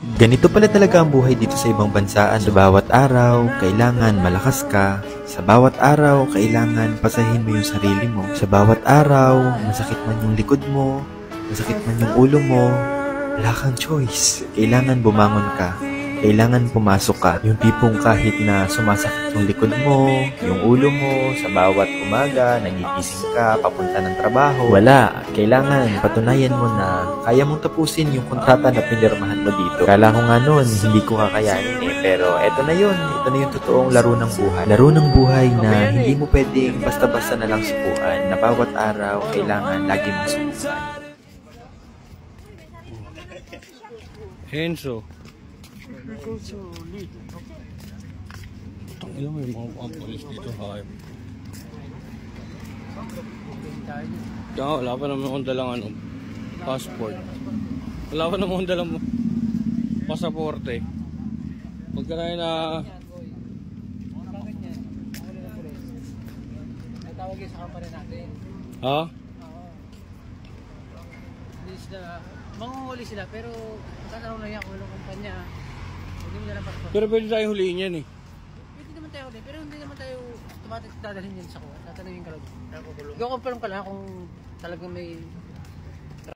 Ganito pala talaga ang buhay dito sa ibang bansa. Sa bawat araw, kailangan malakas ka. Sa bawat araw, kailangan pasahin mo yung sarili mo. Sa bawat araw, masakit man yung likod mo, masakit man yung ulo mo, wala kang choice. Kailangan bumangon ka. Kailangan pumasok ka. Yung tipong kahit na sumasakit yung likod mo, yung ulo mo, sa bawat umaga, nagigising ka, papunta ng trabaho. Wala. Kailangan patunayan mo na kaya mong tapusin yung kontrata na pinirmahan mo dito. Kala ko nga noon, hindi ko kakayanin eh. Pero eto na yun. Ito na yung totoong laro ng buhay. Laro ng buhay na hindi mo pwedeng basta-basta na lang subukan. Na bawat araw, kailangan lagi mong subukan. Henso. Ang ilang may mga polis dito, hayop. Kaya wala pa naman akong dalang passport. Wala pa naman akong dalang pasaporte. Pagka na Tawagin sa company natin. ha? Hindi sila, manguhuli sila pero tatanong na yan kung anong kumpanya. Hindi mo nalang passport. Pero pwede tayo huliin yan eh. Pwede naman tayo ulit pero hindi naman tayo automatic dadalhin yan sa kuha. Tatanungin ka lang. Iko-confirm ka lang kung talagang may